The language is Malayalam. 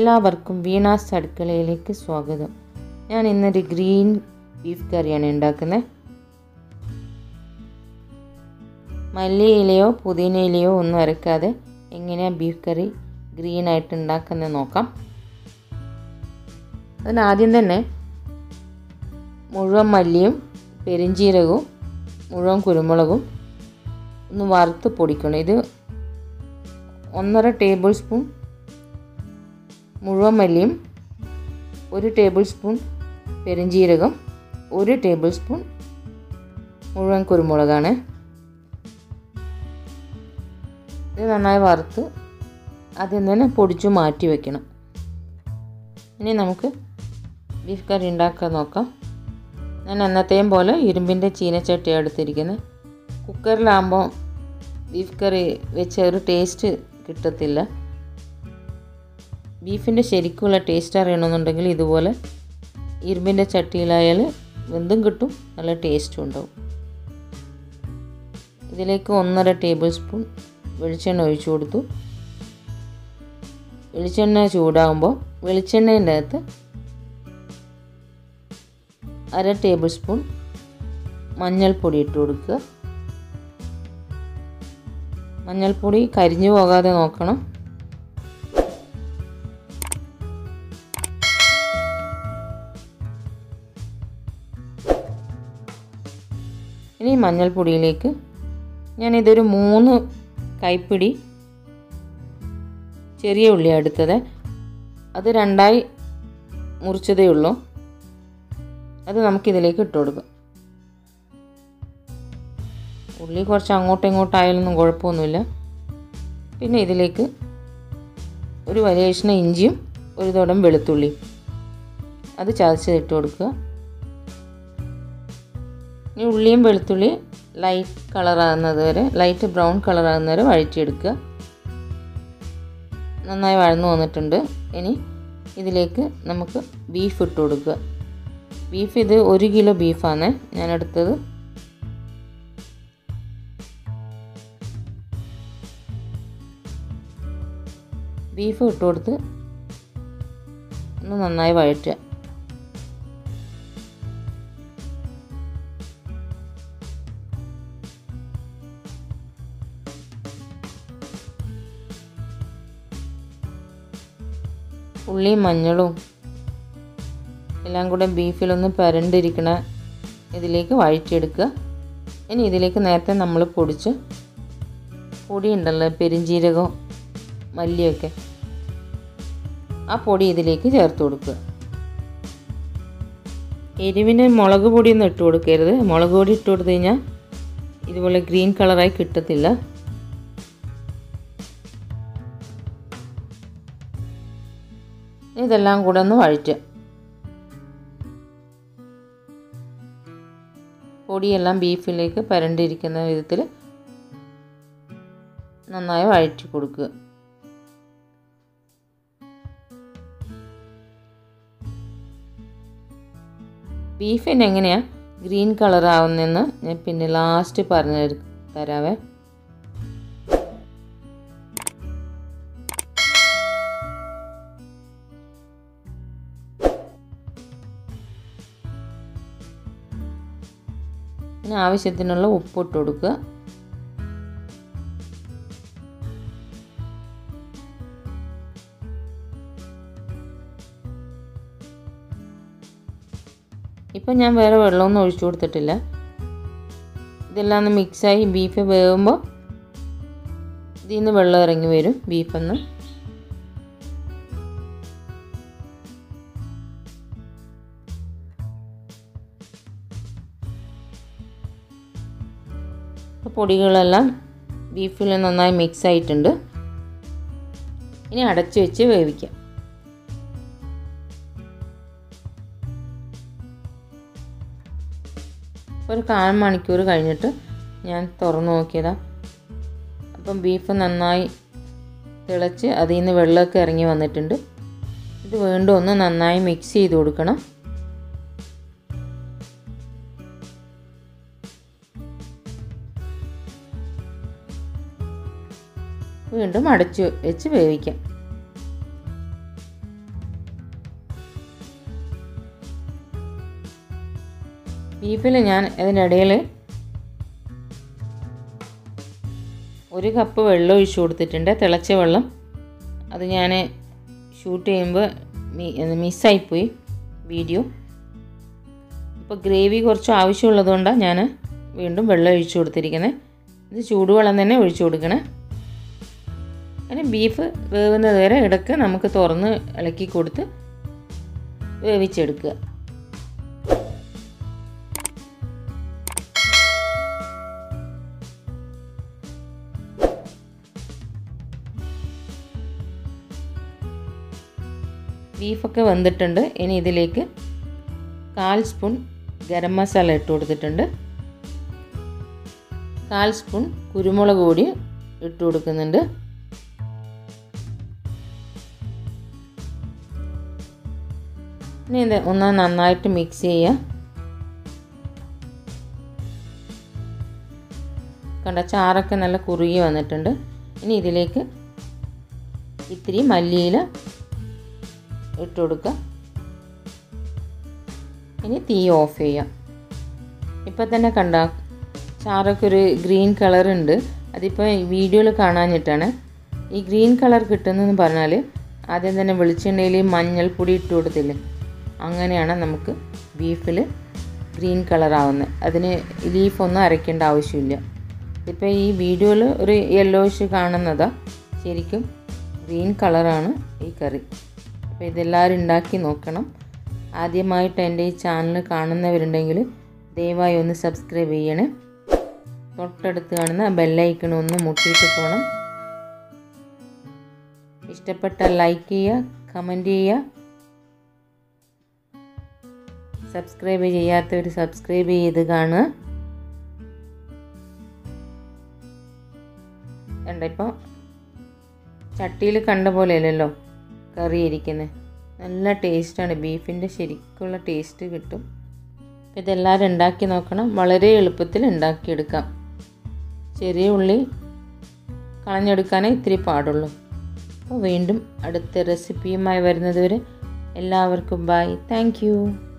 എല്ലാവർക്കും വീണാസ് അടുക്കളയിലേക്ക് സ്വാഗതം. ഞാൻ ഇന്നൊരു ഗ്രീൻ ബീഫ് കറിയാണ് ഉണ്ടാക്കുന്നത്. മല്ലിയിലയോ പുതിനയിലയോ ഒന്നും അരക്കാതെ എങ്ങനെയാണ് ബീഫ് കറി ഗ്രീൻ ആയിട്ട് ഉണ്ടാക്കുന്നത് നോക്കാം. അതിനാദ്യം തന്നെ മുഴുവൻ മല്ലിയും പെരിഞ്ചീരകവും മുഴുവൻ കുരുമുളകും ഒന്ന് വറുത്ത് പൊടിക്കണം. ഇത് 1.5 ടേബിൾ സ്പൂൺ മുഴുവൻ മല്ലിയും, 1 ടേബിൾ സ്പൂൺ പെരിഞ്ചീരകം, 1 ടേബിൾ സ്പൂൺ മുഴുവൻ കുരുമുളകാണ്. ഇത് നന്നായി വറുത്ത് ആദ്യം തന്നെ പൊടിച്ചു മാറ്റി വയ്ക്കണം. ഇനി നമുക്ക് ബീഫ് കറി ഉണ്ടാക്കാൻ നോക്കാം. ഞാൻ എന്നത്തെയും പോലെ ഇരുമ്പിൻ്റെ ചീനച്ചട്ടിയാണ് എടുത്തിരിക്കുന്നത്. കുക്കറിലാകുമ്പോൾ ബീഫ് കറി വെച്ച ഒരു ടേസ്റ്റ് കിട്ടത്തില്ല. ബീഫിൻ്റെ ശരിക്കുള്ള ടേസ്റ്റ് അറിയണമെന്നുണ്ടെങ്കിൽ ഇതുപോലെ ഇരുമ്പിൻ്റെ ചട്ടിയിലായാൽ വെന്തും കിട്ടും, നല്ല ടേസ്റ്റും ഉണ്ടാവും. ഇതിലേക്ക് 1.5 ടേബിൾ സ്പൂൺ വെളിച്ചെണ്ണ ഒഴിച്ചു കൊടുത്തു. വെളിച്ചെണ്ണ ചൂടാകുമ്പോൾ വെളിച്ചെണ്ണേൻ്റെ അകത്ത് 1/2 ടേബിൾ സ്പൂൺ മഞ്ഞൾപ്പൊടി ഇട്ട് കൊടുക്കുക. മഞ്ഞൾപ്പൊടി കരിഞ്ഞു പോകാതെ നോക്കണം. ഇനി മഞ്ഞൾപ്പൊടിയിലേക്ക് ഞാനിതൊരു 3 കൈപ്പിടി ചെറിയ ഉള്ളിയാണ് എടുത്തത്. അത് 2ആയി മുറിച്ചതേ ഉള്ളൂ. അത് നമുക്കിതിലേക്ക് ഇട്ട് കൊടുക്കാം. ഉള്ളി കുറച്ച് അങ്ങോട്ടും ഇങ്ങോട്ടായാലൊന്നും കുഴപ്പമൊന്നുമില്ല. പിന്നെ ഇതിലേക്ക് ഒരു വലിയ കഷ്ണം ഇഞ്ചിയും ഒരു തുടം വെളുത്തുള്ളിയും അത് ചതച്ചിട്ട് കൊടുക്കുക. ഈ ഉള്ളിയും വെളുത്തുള്ളിയും ലൈറ്റ് കളറാകുന്നത് വരെ, ലൈറ്റ് ബ്രൗൺ കളറാകുന്നത് വരെ വഴറ്റിയെടുക്കുക. നന്നായി വഴന്നു വന്നിട്ടുണ്ട്. ഇനി ഇതിലേക്ക് നമുക്ക് ബീഫ് ഇട്ട് കൊടുക്കുക. ബീഫ് ഇത് 1 കിലോ ബീഫാണ് ഞാൻ എടുത്തത്. ബീഫ് ഇട്ട് കൊടുത്ത് ഒന്ന് നന്നായി വഴറ്റുക. ഉള്ളിയും മഞ്ഞളും എല്ലാം കൂടെ ബീഫിലൊന്ന് പരണ്ടിരിക്കണ ഇതിലേക്ക് വഴറ്റിയെടുക്കുക. ഇനി ഇതിലേക്ക് നേരത്തെ നമ്മൾ പൊടിച്ച് പൊടിയുണ്ടല്ലോ, പെരിഞ്ചീരകം മല്ലിയൊക്കെ, ആ പൊടി ഇതിലേക്ക് ചേർത്ത് കൊടുക്കുക. എരിവിന് മുളക് പൊടിയൊന്നും ഇട്ട് കൊടുക്കരുത്. മുളക് പൊടി ഇട്ട് കൊടുത്തു കഴിഞ്ഞാൽ ഇതുപോലെ ഗ്രീൻ കളറായി കിട്ടത്തില്ല. ഇതെല്ലാം കൂടെ ഒന്ന് വഴറ്റുക. പൊടിയെല്ലാം ബീഫിലേക്ക് പരണ്ടിരിക്കുന്ന വിധത്തിൽ നന്നായി വഴറ്റി കൊടുക്കുക. ബീഫിന് എങ്ങനെയാണ് ഗ്രീൻ കളറാവുന്നതെന്ന് ഞാൻ പിന്നെ ലാസ്റ്റ് പറഞ്ഞു തരാവേ. പിന്നെ ആവശ്യത്തിനുള്ള ഉപ്പിട്ട് കൊടുക്കുക. ഇപ്പം ഞാൻ വേറെ വെള്ളമൊന്നും ഒഴിച്ചു കൊടുത്തിട്ടില്ല. ഇതെല്ലാം ഒന്ന് മിക്സായി ബീഫ് വേകുമ്പോൾ ഇതിൽ നിന്ന് വെള്ളം ഇറങ്ങി വരും. ബീഫെന്ന് പൊടികളെല്ലാം ബീഫിൽ നന്നായി മിക്സ് ആയിട്ടുണ്ട്. ഇനി അടച്ചു വെച്ച് വേവിക്കാം. ഒരു 1/4 മണിക്കൂർ കഴിഞ്ഞിട്ട് ഞാൻ തുറന്നു നോക്കിയതാണ്. അപ്പം ബീഫ് നന്നായി തിളച്ച് അതിൽ നിന്ന് വെള്ളമൊക്കെ ഇറങ്ങി വന്നിട്ടുണ്ട്. ഇത് വീണ്ടും ഒന്ന് നന്നായി മിക്സ് ചെയ്ത് കൊടുക്കണം. വീണ്ടും അടച്ചു വെച്ച് വേവിക്കാം. ബീഫിൽ ഞാൻ ഇതിനിടയിൽ 1 കപ്പ് വെള്ളം ഒഴിച്ചു കൊടുത്തിട്ടുണ്ട്, തിളച്ച വെള്ളം. അത് ഞാൻ ഷൂട്ട് ചെയ്യുമ്പോൾ മിസ്സായിപ്പോയി വീഡിയോ. അപ്പോൾ ഗ്രേവി കുറച്ച് ആവശ്യമുള്ളതുകൊണ്ടാണ് ഞാൻ വീണ്ടും വെള്ളം ഒഴിച്ചു കൊടുത്തിരിക്കുന്നത്. ഇത് ചൂടുവെള്ളം തന്നെ ഒഴിച്ചു കൊടുക്കണേ. അങ്ങനെ ബീഫ് വേവുന്നത് വരെ ഇടയ്ക്ക് നമുക്ക് തുറന്ന് ഇളക്കി കൊടുത്ത് വേവിച്ചെടുക്കുക. ബീഫൊക്കെ വെന്തിട്ടുണ്ട്. ഇനി ഇതിലേക്ക് 1/4 സ്പൂൺ ഗരം മസാല ഇട്ട് കൊടുത്തിട്ടുണ്ട്. 1/4 സ്പൂൺ കുരുമുളക് പൊടി ഇട്ട് കൊടുക്കുന്നുണ്ട്. ഇനി ഇത് ഒന്ന് നന്നായിട്ട് മിക്സ് ചെയ്യുക. കണ്ട ചാറൊക്കെ നല്ല കുറുകി വന്നിട്ടുണ്ട്. ഇനി ഇതിലേക്ക് ഇത്തിരി മല്ലിയില ഇട്ട് കൊടുക്കുക. ഇനി തീ ഓഫ് ചെയ്യാം. ഇപ്പം തന്നെ കണ്ട ചാറൊക്കെ ഒരു ഗ്രീൻ കളർ ഉണ്ട്. അതിപ്പോൾ വീഡിയോയിൽ കാണാനിട്ടാണ്. ഈ ഗ്രീൻ കളർ കിട്ടുന്നതെന്ന് പറഞ്ഞാൽ ആദ്യം തന്നെ വെളിച്ചെണ്ണയിൽ മഞ്ഞൾപ്പൊടി ഇട്ട് കൊടുത്തില്ലേ, അങ്ങനെയാണ് നമുക്ക് ബീഫിൽ ഗ്രീൻ കളറാവുന്നത്. അതിന് ലീഫൊന്നും അരയ്ക്കേണ്ട ആവശ്യമില്ല. ഇപ്പോൾ ഈ വീഡിയോയിൽ ഒരു യെല്ലോയിഷ് കാണുന്നതാണ്, ശരിക്കും ഗ്രീൻ കളറാണ് ഈ കറി. അപ്പോൾ ഇതെല്ലാവരും ഉണ്ടാക്കി നോക്കണം. ആദ്യമായിട്ട് എൻ്റെ ഈ ചാനൽ കാണുന്നവരുണ്ടെങ്കിൽ ദയവായി ഒന്ന് സബ്സ്ക്രൈബ് ചെയ്യണേ. തൊട്ടടുത്ത് കാണുന്ന ബെല്ലൈക്കൺ ഒന്ന് മുട്ടിയിട്ട് പോകണം. ഇഷ്ടപ്പെട്ടാൽ ലൈക്ക് ചെയ്യുക, കമൻറ്റ് ചെയ്യുക. സബ്സ്ക്രൈബ് ചെയ്യാത്തവർ സബ്സ്ക്രൈബ് ചെയ്ത് കാണുക. ഇപ്പോൾ ചട്ടിയിൽ കണ്ട പോലെയല്ലല്ലോ കറി ഇരിക്കുന്നത്. നല്ല ടേസ്റ്റാണ്, ബീഫിൻ്റെ ശരിക്കുള്ള ടേസ്റ്റ് കിട്ടും. ഇതെല്ലാവരും ഉണ്ടാക്കി നോക്കണം. വളരെ എളുപ്പത്തിൽ ഉണ്ടാക്കിയെടുക്കാം. ചെറിയ ഉള്ളി കളഞ്ഞെടുക്കാനേ ഇത്തിരി പാടുള്ളൂ. അപ്പോൾ വീണ്ടും അടുത്ത റെസിപ്പിയുമായി വരുന്നതുവരെ എല്ലാവർക്കും ബൈ. Thank you.